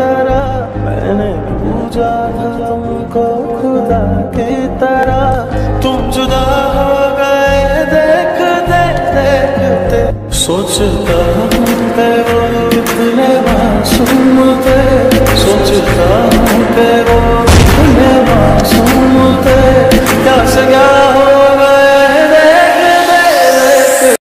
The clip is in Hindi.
तरह, मैंने पूजा था तुमको खुदा की तरह, तुम जुदा हो गए देखते देखते। सोचता हूँ कि वो कितने मासूम थे, सोचता हूँ कि